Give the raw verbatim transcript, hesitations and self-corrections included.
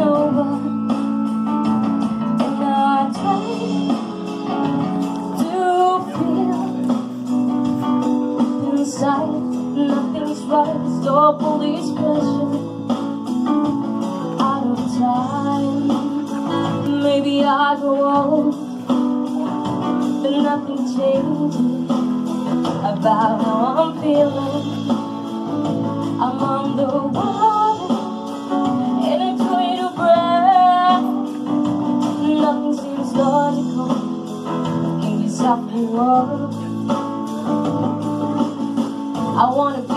know what, and I try to feel inside nothing's right. Stop all this pressure out of time. Maybe I go old, but nothing changes about how I'm feeling. I'm on the water in a cradle of breath. Nothing seems logical in this awful world. I wanna